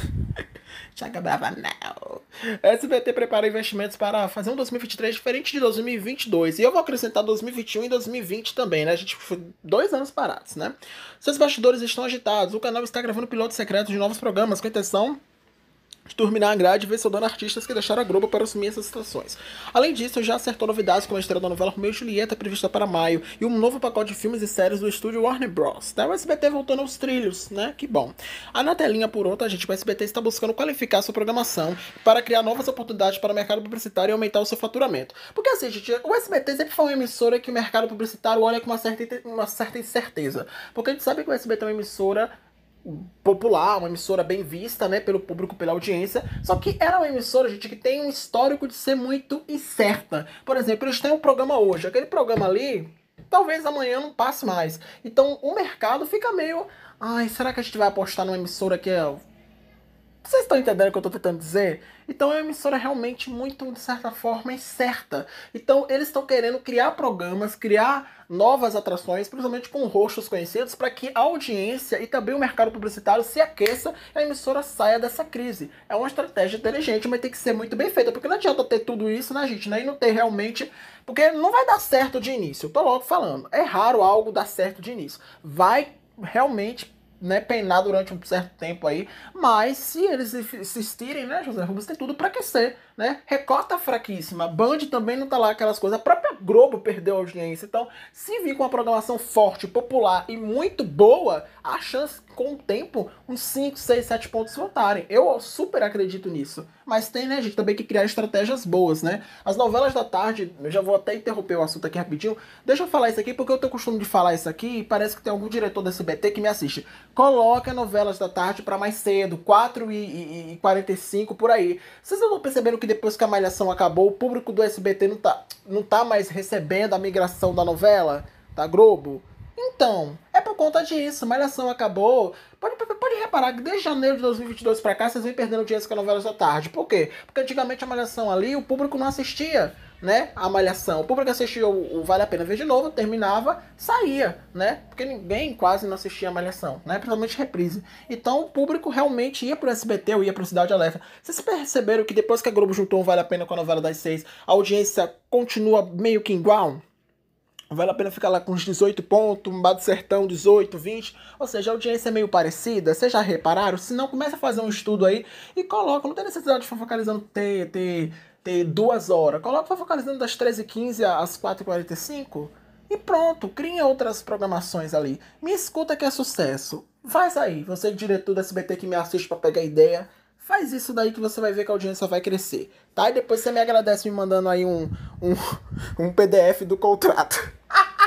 Thiago Abravanel. S B T prepara investimentos para fazer um dois mil e vinte e três diferente de dois mil e vinte e dois. E eu vou acrescentar dois mil e vinte e um e dois mil e vinte também, né? A gente foi dois anos parados, né? Seus bastidores estão agitados. O canal está gravando pilotos secretos de novos programas com a intenção de turminar a grade e ver soldando artistas que deixaram a Globo para assumir essas situações. Além disso, já acertou novidades como a estreia da novela Romeu e Julieta, prevista para maio, e um novo pacote de filmes e séries do estúdio Warner Bros. Tá? O S B T voltando aos trilhos, né? Que bom. A na telinha, por outra, gente, o S B T está buscando qualificar sua programação para criar novas oportunidades para o mercado publicitário e aumentar o seu faturamento. Porque assim, gente, o S B T sempre foi uma emissora que o mercado publicitário olha com uma certa, uma certa incerteza. Porque a gente sabe que o S B T é uma emissora popular, uma emissora bem vista, né, pelo público, pela audiência, só que era uma emissora, gente, que tem um histórico de ser muito incerta. Por exemplo, eles têm um programa hoje, aquele programa ali, talvez amanhã não passe mais. Então o mercado fica meio, ai, será que a gente vai apostar numa emissora que é... Vocês estão entendendo o que eu estou tentando dizer? Então é uma emissora realmente muito, de certa forma, incerta. Então eles estão querendo criar programas, criar novas atrações, principalmente com rostos conhecidos, para que a audiência e também o mercado publicitário se aqueça e a emissora saia dessa crise. É uma estratégia inteligente, mas tem que ser muito bem feita, porque não adianta ter tudo isso, né, gente, né, e não ter realmente... Porque não vai dar certo de início, eu tô logo falando. É raro algo dar certo de início. Vai realmente... né, peinar durante um certo tempo aí, mas se eles insistirem, né, José Rubens, tem tudo pra aquecer, né, Record fraquíssima, Band também não tá lá aquelas coisas, a própria Globo perdeu a audiência, então se vir com uma programação forte, popular e muito boa, a chance com o tempo, uns cinco, seis, sete pontos voltarem, eu super acredito nisso, mas tem, né, gente, também que criar estratégias boas, né, as novelas da tarde, eu já vou até interromper o assunto aqui rapidinho, deixa eu falar isso aqui, porque eu tenho costume de falar isso aqui, e parece que tem algum diretor da S B T que me assiste. Coloca novelas da tarde pra mais cedo, quatro e quarenta e cinco por aí. Vocês não estão percebendo que depois que a Malhação acabou, o público do S B T não tá, não tá mais recebendo a migração da novela, da Globo? Então, é por conta disso, Malhação acabou. Pode, pode reparar que desde janeiro de dois mil e vinte e dois pra cá, vocês vêm perdendo audiência com as novelas da tarde. Por quê? Porque antigamente a Malhação ali, o público não assistia, né, a Malhação. O público assistia o, o Vale a Pena Ver de Novo, terminava, saía, né? Porque ninguém quase não assistia a Malhação, né? Principalmente reprise. Então o público realmente ia pro S B T ou ia pro Cidade Alerta. Vocês perceberam que depois que a Globo juntou o Vale a Pena com a novela das seis, a audiência continua meio que igual? Vale a pena ficar lá com uns dezoito pontos, Mbá do Sertão dezoito, vinte, ou seja, a audiência é meio parecida, vocês já repararam? Se não, começa a fazer um estudo aí e coloca, não tem necessidade de ficar focalizando ter, ter, ter duas horas, coloca focalizando das treze e quinze às quatro e quarenta e cinco e pronto, cria outras programações ali. Me escuta que é sucesso, faz aí, você diretor da S B T que me assiste pra pegar ideia, faz isso daí que você vai ver que a audiência vai crescer, tá? E depois você me agradece me mandando aí um, um, um P D F do contrato.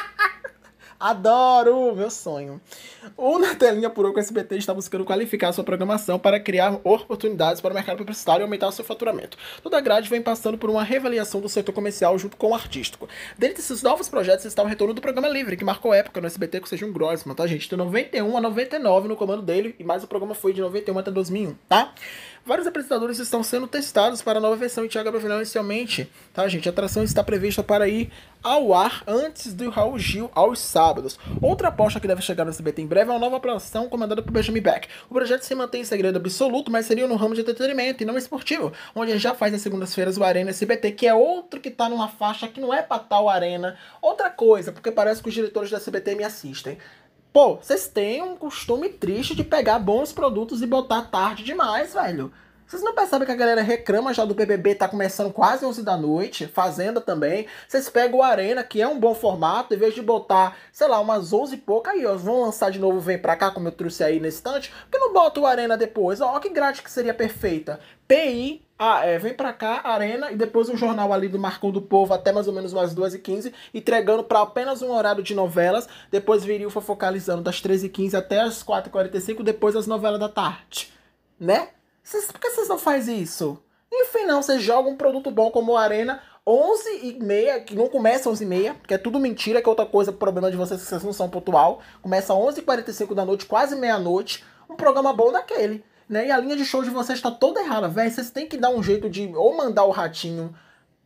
Adoro! Meu sonho. O Na Telinha Apurou que o S B T está buscando qualificar sua programação para criar oportunidades para o mercado publicitário e aumentar o seu faturamento. Toda a grade vem passando por uma reavaliação do setor comercial junto com o artístico. Dentre esses novos projetos está o retorno do Programa Livre, que marcou época no S B T com o Sejam Grossman, tá, gente? De noventa e um a noventa e nove no comando dele, e mais o programa foi de noventa e um até dois mil e um, tá? Vários apresentadores estão sendo testados para a nova versão de Thiago Abravanel inicialmente, tá, gente? A atração está prevista para ir ao ar antes do Raul Gil aos sábados. Outra aposta que deve chegar no S B T em breve é uma nova atração comandada por Benjamin Beck. O projeto se mantém em segredo absoluto, mas seria no ramo de entretenimento e não esportivo, onde já faz nas segundas-feiras o Arena S B T, que é outro que tá numa faixa que não é pra tal Arena. Outra coisa, porque parece que os diretores da S B T me assistem. Pô, vocês têm um costume triste de pegar bons produtos e botar tarde demais, velho. Vocês não percebem que a galera reclama já do B B B, tá começando quase onze da noite, Fazenda também. Vocês pegam o Arena, que é um bom formato, em vez de botar, sei lá, umas onze e pouco, aí ó, vão lançar de novo Vem Pra Cá, como eu trouxe aí nesse instante, porque não bota o Arena depois? Ó, que grade que seria perfeita. P I, ah, é, Vem Pra Cá, Arena, e depois um jornal ali do Marcão do Povo até mais ou menos umas duas e quinze, entregando para apenas um horário de novelas, depois viria o Fofocalizando das treze e quinze até as quatro e quarenta e cinco, depois as novelas da tarde, né? Cês, por que vocês não fazem isso? Enfim, não, vocês jogam um produto bom como o Arena, onze e meia, que não começa onze e meia, que é tudo mentira, que é outra coisa, problema de vocês que vocês não são pontual, começa onze e quarenta e cinco da noite, quase meia-noite, um programa bom daquele, né? E a linha de show de vocês tá toda errada, velho, vocês têm que dar um jeito de ou mandar o Ratinho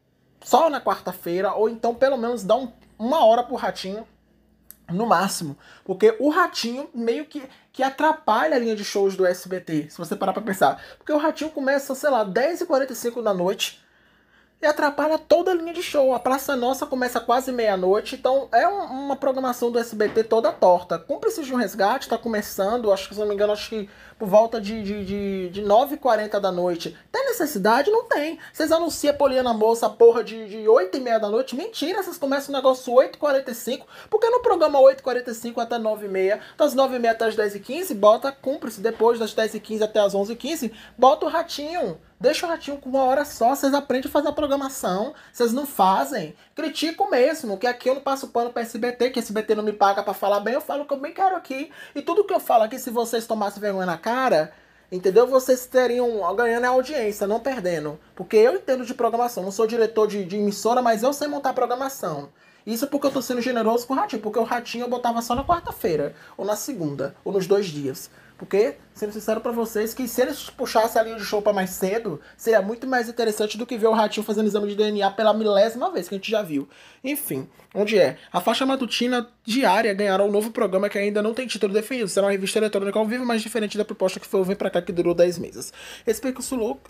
só na quarta-feira, ou então pelo menos dar um, uma hora pro Ratinho, no máximo, porque o Ratinho meio que, que atrapalha a linha de shows do S B T, se você parar pra pensar. Porque o Ratinho começa, sei lá, dez e quarenta e cinco da noite e atrapalha toda a linha de show. A Praça Nossa começa quase meia-noite, então é um, uma programação do S B T toda torta. Cúmplices de um Resgate tá começando, acho que, se não me engano, acho que por volta de, de, de, de nove e quarenta da noite. Tem necessidade? Não tem. Vocês anunciam Poliana Moça, porra, de, de oito e meia da noite? Mentira, vocês começam o negócio oito e quarenta e cinco. Por que no programa oito e quarenta e cinco até nove e meia? Das nove e meia até as dez e quinze, bota Cúmplice. Depois das dez e quinze até as onze e quinze, bota o Ratinho. Deixa o Ratinho com uma hora só, vocês aprendem a fazer a programação, vocês não fazem. Critico mesmo, que aqui eu não passo pano pra S B T, que S B T não me paga pra falar bem, eu falo o que eu bem quero aqui. E tudo que eu falo aqui, se vocês tomassem vergonha na cara, entendeu? Vocês teriam ganhando a audiência, não perdendo. Porque eu entendo de programação, não sou diretor de, de emissora, mas eu sei montar programação. Isso porque eu tô sendo generoso com o Ratinho, porque o Ratinho eu botava só na quarta-feira, ou na segunda, ou nos dois dias. Porque, sendo sincero pra vocês, que se eles puxassem a linha de show pra mais cedo, seria muito mais interessante do que ver o Ratinho fazendo exame de D N A pela milésima vez, que a gente já viu. Enfim, onde é? A faixa matutina diária ganhará um novo programa que ainda não tem título definido. Será uma revista eletrônica ao vivo, mais diferente da proposta que foi o Vem Pra Cá, que durou dez meses. Especulou,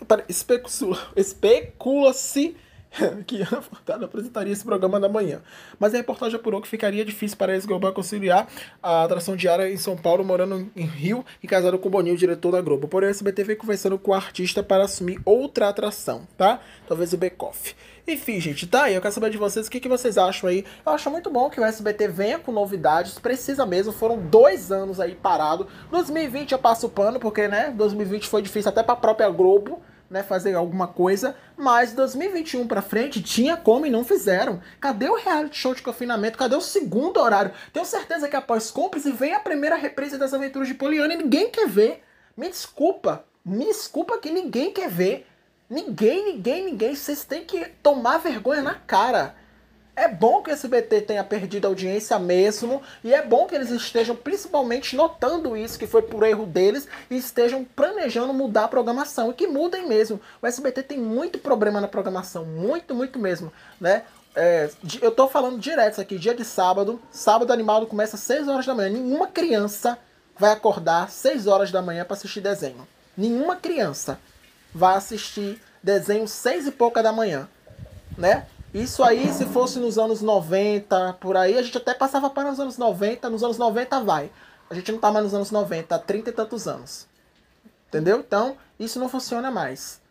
especula-se que a Furtado apresentaria esse programa da manhã. Mas a reportagem apurou que ficaria difícil para a ex-Globo conciliar a atração diária em São Paulo, morando em Rio e casado com o Boninho, diretor da Globo. Porém, o S B T veio conversando com o artista para assumir outra atração, tá? Talvez o Bake-Off. Enfim, gente, tá aí. Eu quero saber de vocês o que, que vocês acham aí. Eu acho muito bom que o S B T venha com novidades, precisa mesmo. Foram dois anos aí parado. dois mil e vinte eu passo o pano, porque, né, dois mil e vinte foi difícil até para a própria Globo, né, fazer alguma coisa, mas dois mil e vinte e um pra frente tinha como e não fizeram. Cadê o reality show de confinamento? Cadê o segundo horário? Tenho certeza que após Cúmplice vem a primeira reprise das Aventuras de Poliana e ninguém quer ver. Me desculpa, me desculpa que ninguém quer ver. Ninguém, ninguém, ninguém. Vocês têm que tomar vergonha na cara. É bom que o S B T tenha perdido a audiência mesmo, e é bom que eles estejam principalmente notando isso, que foi por erro deles, e estejam planejando mudar a programação, e que mudem mesmo. O S B T tem muito problema na programação, muito, muito mesmo, né? É, eu tô falando direto isso aqui, dia de sábado, sábado animado começa às seis horas da manhã, nenhuma criança vai acordar às seis horas da manhã para assistir desenho. Nenhuma criança vai assistir desenho seis e pouca da manhã, né? Isso aí, se fosse nos anos noventa, por aí, a gente até passava para nos anos noventa, nos anos noventa vai. A gente não tá mais nos anos noventa, há trinta e tantos anos. Entendeu? Então, isso não funciona mais.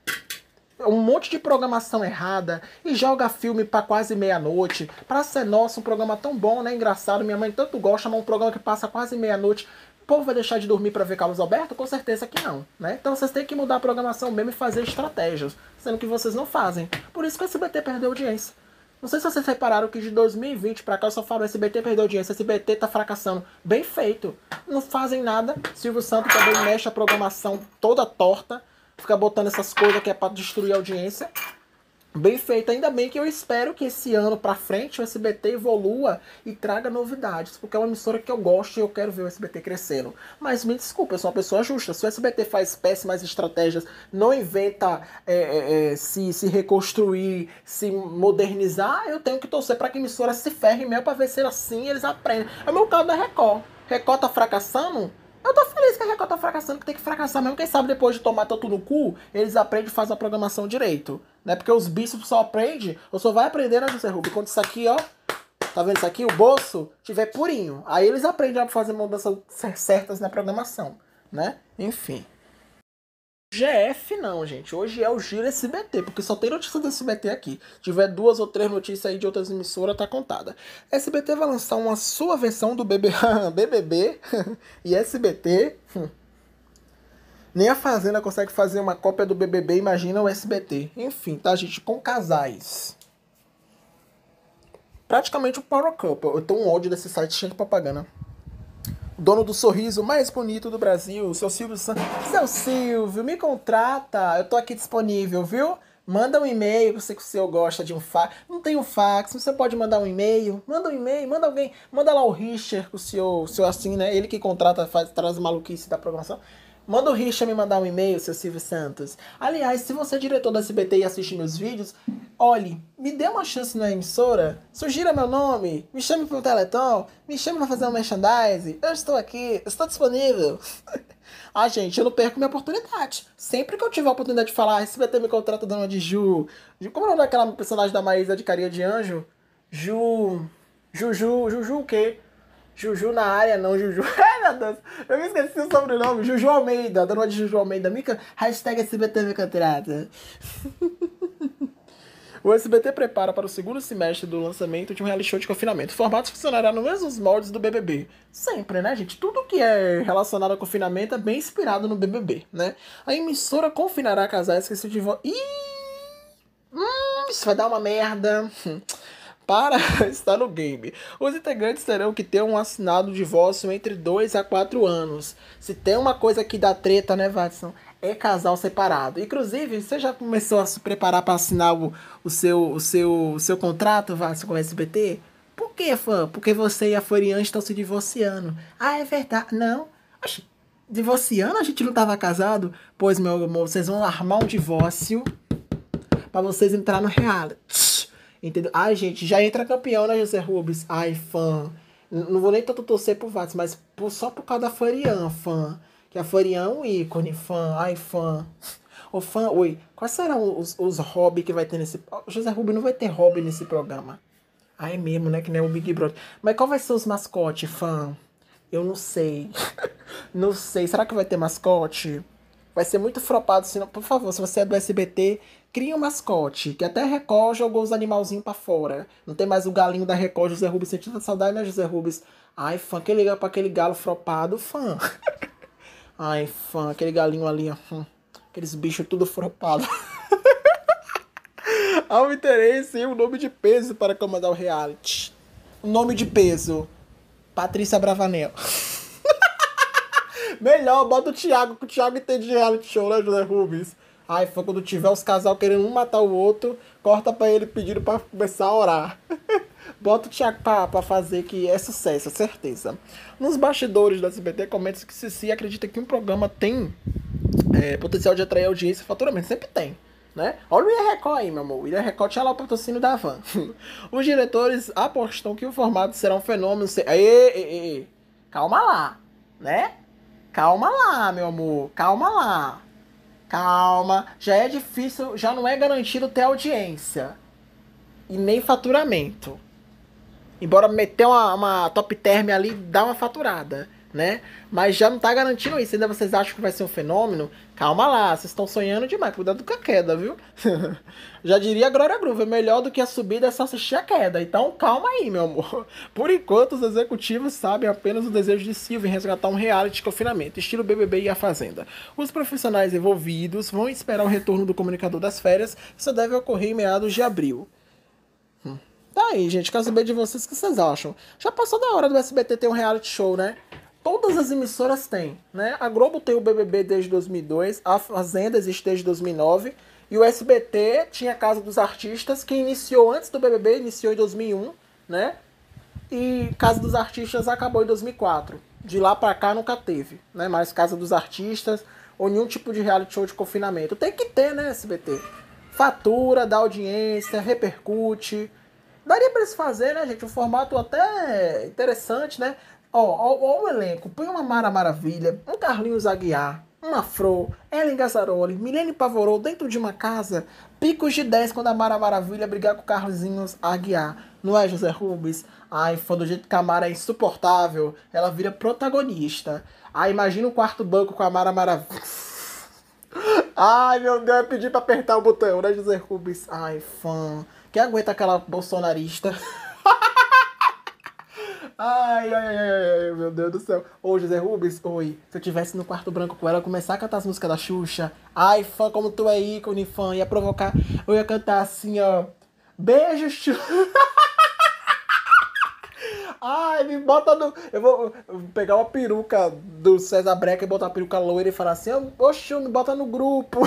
Um monte de programação errada, e joga filme para quase meia-noite. Pra ser nosso, um programa tão bom, né? Engraçado, minha mãe tanto gosta, mas um programa que passa quase meia-noite. O povo vai deixar de dormir para ver Carlos Alberto? Com certeza que não, né? Então vocês têm que mudar a programação mesmo e fazer estratégias, sendo que vocês não fazem. Por isso que o S B T perdeu audiência. Não sei se vocês repararam que de dois mil e vinte pra cá eu só falo, o S B T perdeu audiência, o S B T tá fracassando. Bem feito. Não fazem nada. Silvio Santos também mexe a programação toda torta, fica botando essas coisas que é pra destruir a audiência. Bem feito, ainda bem que eu espero que esse ano pra frente o S B T evolua e traga novidades, porque é uma emissora que eu gosto e eu quero ver o S B T crescendo. Mas me desculpa, eu sou uma pessoa justa. Se o S B T faz péssimas estratégias, não inventa é, é, é, se, se reconstruir, se modernizar, eu tenho que torcer pra que a emissora se ferre mesmo pra ver se assim eles aprendem. É o meu caso da Record. Record tá fracassando? Eu tô feliz que a Record tá fracassando, que tem que fracassar mesmo. Quem sabe depois de tomar tanto no cu, eles aprendem e fazem a programação direito. Né? Porque os bichos só aprendem, ou só vai aprender, né, José Rubio? Quando isso aqui, ó, tá vendo isso aqui? O bolso tiver purinho. Aí eles aprendem a fazer mudanças certas na programação, né? Enfim. G F não, gente. Hoje é o Giro S B T, porque só tem notícia do S B T aqui. Se tiver duas ou três notícias aí de outras emissoras, tá contada. S B T vai lançar uma sua versão do B B B e S B T... Nem a Fazenda consegue fazer uma cópia do B B B, imagina o S B T. Enfim, tá, gente? Com casais. Praticamente o Power Couple. Eu tô um ódio desse site cheio de propaganda. O dono do sorriso mais bonito do Brasil, seu Silvio Santos. Seu Silvio, me contrata. Eu tô aqui disponível, viu? Manda um e-mail, eu sei que o senhor gosta de um fax. Não tem um fax, você pode mandar um e-mail. Manda um e-mail, manda alguém. Manda lá o Richard, o senhor, o senhor assim, né? Ele que contrata, faz, traz maluquice da programação. Manda o Richard me mandar um e-mail, seu Silvio Santos. Aliás, se você é diretor da S B T e assiste meus vídeos, olhe, me dê uma chance na emissora, sugira meu nome, me chame pro Teleton, me chame pra fazer um merchandise. Eu estou aqui, eu estou disponível. Ah, gente, eu não perco minha oportunidade. Sempre que eu tiver a oportunidade de falar, S B T me contrata dona de Ju. Ju, como é o nome daquela personagem da Maísa de Carinha de Anjo? Ju... Juju... Juju o quê? Juju na área, não, Juju. Ai, meu Deus, eu me esqueci o sobrenome. Juju Almeida, dona de Juju Almeida. Mica, hashtag S B T me contrata. O S B T prepara para o segundo semestre do lançamento de um reality show de confinamento. O formato funcionará nos mesmos moldes do B B B. Sempre, né, gente? Tudo que é relacionado ao confinamento é bem inspirado no B B B, né? A emissora confinará casais que se divorciam. Ih! Hum, isso vai dar uma merda. Para estar no game. Os integrantes terão que ter um assinado divórcio entre dois a quatro anos. Se tem uma coisa que dá treta, né, Watson? É casal separado. Inclusive, você já começou a se preparar para assinar o, o, seu, o, seu, o seu contrato, Watson, com o S B T? Por que, fã? Porque você e a Floriane estão se divorciando. Ah, é verdade. Não. Oxi, divorciando? A gente não estava casado? Pois, meu amor, vocês vão armar um divórcio para vocês entrar no reality. Entendeu? Ai, gente, já entra campeão, né, José Rubens? Ai, fã. N- não vou nem tanto torcer pro Vats, mas por, só por causa da Florian, fã. Que a Florian é um ícone, fã. Ai, fã. Ô, fã, oi. Quais serão os, os hobbies que vai ter nesse... O José Rubens não vai ter hobby nesse programa. Ah, é mesmo, né? Que nem o Big Brother. Mas qual vai ser os mascotes, fã? Eu não sei. Não sei. Será que vai ter mascote? Vai ser muito flopado, senão, por favor, se você é do S B T, cria um mascote, que até a Record jogou os animalzinhos pra fora. Não tem mais o galinho da Record, José Rubens, sentindo saudade, né, José Rubens? Ai, fã, que liga pra aquele galo flopado, fã. Ai, fã, aquele galinho ali, ó. Hum, aqueles bichos tudo flopado. Há um interesse em um nome de peso para comandar o reality. O nome de peso, Patrícia Bravanel. Melhor, bota o Thiago, que o Thiago entende de reality show, né, José Rubens? Ai, foi quando tiver os casal querendo um matar o outro, corta pra ele pedindo pra começar a orar. Bota o Thiago pra, pra fazer que é sucesso, certeza. Nos bastidores do S B T, comenta que Cici acredita que um programa tem é, potencial de atrair audiência e faturamento. Sempre tem, né? Olha o I A Record aí, meu amor. O I A Record tinha lá o patrocínio da Van. Os diretores apostam que o formato será um fenômeno... Se... Ê, ê, ê, calma lá, né? Calma lá, meu amor. Calma lá. Calma. Já é difícil, já não é garantido ter audiência. E nem faturamento. Embora meter uma, uma top term ali, dá uma faturada, né? Mas já não tá garantindo isso. Ainda vocês acham que vai ser um fenômeno? Calma lá, vocês estão sonhando demais. Cuidado com a queda, viu? Já diria a Glória Groove, melhor do que a subida é só assistir a queda. Então calma aí, meu amor. Por enquanto, os executivos sabem apenas o desejo de Silvio em resgatar um reality de confinamento, estilo B B B e A Fazenda. Os profissionais envolvidos vão esperar o retorno do comunicador das férias, que só deve ocorrer em meados de abril. Hum. Tá aí, gente, quero saber de vocês o que vocês acham. Já passou da hora do S B T ter um reality show, né? Todas as emissoras têm, né? A Globo tem o B B B desde dois mil e dois, a Fazenda existe desde dois mil e nove, e o S B T tinha Casa dos Artistas, que iniciou antes do B B B, iniciou em dois mil e um, né? E Casa dos Artistas acabou em dois mil e quatro. De lá pra cá nunca teve, né? Mais Casa dos Artistas ou nenhum tipo de reality show de confinamento. Tem que ter, né, S B T? Fatura, dá audiência, repercute. Daria pra eles fazerem, né, gente? Um formato até interessante, né? Ó, ó, ó o elenco. Põe uma Mara Maravilha, um Carlinhos Aguiar, uma Fro, Ellen Gazzaroli, Milene Pavorou dentro de uma casa, picos de dez quando a Mara Maravilha brigar com o Carlinhos Aguiar. Não é, José Rubens? Ai, foi do jeito que a Mara é insuportável, ela vira protagonista. Ai, imagina o quarto banco com a Mara Maravilha. Ai, meu Deus, eu pedi pra apertar o botão, né, José Rubens? Ai, fã. Quem aguenta aquela bolsonarista? Ai, ai, ai, ai, meu Deus do céu. Ô, José Rubens, oi. Se eu tivesse no quarto branco com ela, eu ia começar a cantar as músicas da Xuxa. Ai, fã, como tu é ícone, fã. Ia provocar, eu ia cantar assim, ó. Beijo, Xuxa. Ai, me bota no... Eu vou pegar uma peruca do César Breca e botar uma peruca loira e falar assim, ô, Chu, me bota no grupo.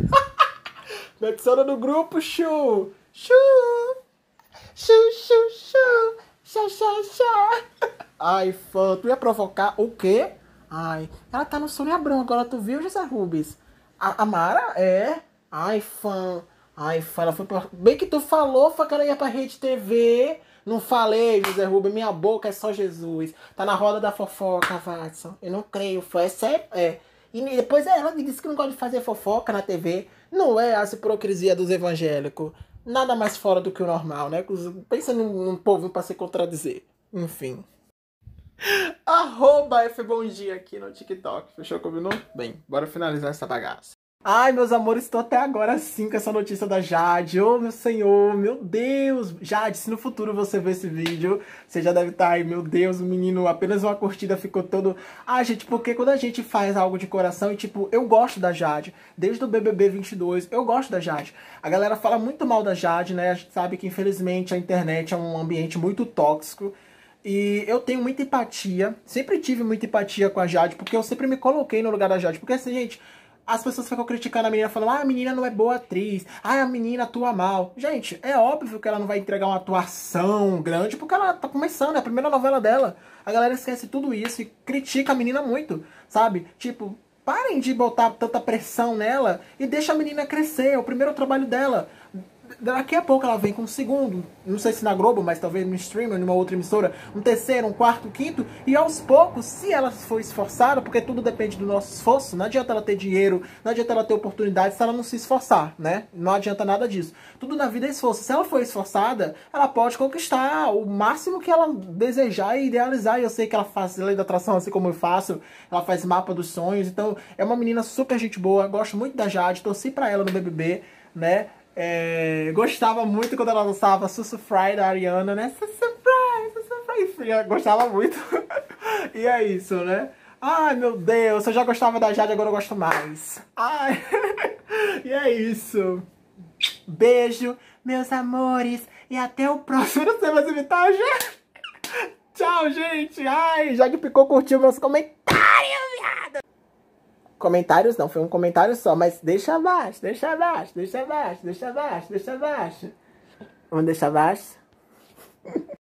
Me adiciona no grupo, Chu. Chu. Chu, chu, chu. Xa, xa, xa. Ai, fã, tu ia provocar o quê? Ai, ela tá no Sônia Abrão, agora tu viu, José Rubens? A, a Mara? É. Ai, fã. Ai, fã, ela foi pra... Bem que tu falou, fã, que ela ia pra Rede T V... Não falei, José Rubens, minha boca é só Jesus. Tá na roda da fofoca, Watson. Eu não creio, foi é sério, é. E depois ela me disse que não gosta de fazer fofoca na T V. Não é essa hipocrisia dos evangélicos. Nada mais fora do que o normal, né? Pensa num, num povo pra se contradizer. Enfim. Arroba F Bom Dia aqui no TikTok. Fechou, combinou? Bem, bora finalizar essa bagaça. Ai, meus amores, estou até agora assim com essa notícia da Jade. Ô, meu senhor, meu Deus. Jade, se no futuro você ver esse vídeo, você já deve estar aí, meu Deus, o menino, apenas uma curtida ficou todo... Ah, gente, porque quando a gente faz algo de coração e, tipo, eu gosto da Jade. Desde o B B B vinte e dois, eu gosto da Jade. A galera fala muito mal da Jade, né? A gente sabe que, infelizmente, a internet é um ambiente muito tóxico. E eu tenho muita empatia, sempre tive muita empatia com a Jade, porque eu sempre me coloquei no lugar da Jade. Porque, assim, gente... As pessoas ficam criticando a menina, falando, ah, a menina não é boa atriz, ah, a menina atua mal. Gente, é óbvio que ela não vai entregar uma atuação grande, porque ela tá começando, é a primeira novela dela. A galera esquece tudo isso e critica a menina muito, sabe? Tipo, parem de botar tanta pressão nela e deixa a menina crescer, é o primeiro trabalho dela. Daqui a pouco ela vem com um segundo, não sei se na Globo, mas talvez no streamer, numa outra emissora, um terceiro, um quarto, um quinto, e aos poucos, se ela for esforçada, porque tudo depende do nosso esforço, não adianta ela ter dinheiro, não adianta ela ter oportunidade se ela não se esforçar, né? Não adianta nada disso. Tudo na vida é esforço. Se ela for esforçada, ela pode conquistar o máximo que ela desejar e idealizar, e eu sei que ela faz lei da atração assim como eu faço, ela faz mapa dos sonhos, então é uma menina super gente boa, gosto muito da Jade, torci pra ela no B B B, né? É, gostava muito quando ela lançava Susu Fry da Ariana, né? Susu Fry, Susu Fry, enfim, eu gostava muito. E é isso, né? Ai, meu Deus, eu já gostava da Jade, agora eu gosto mais. Ai, e é isso. Beijo, meus amores, e até o próximo. Eu não sei mais imitar, gente. Tchau, gente. Ai, Jade Picô curtiu meus comentários, viado. Comentários não, foi um comentário só, mas deixa abaixo, deixa abaixo, deixa abaixo, deixa abaixo, deixa abaixo. Vamos deixar abaixo?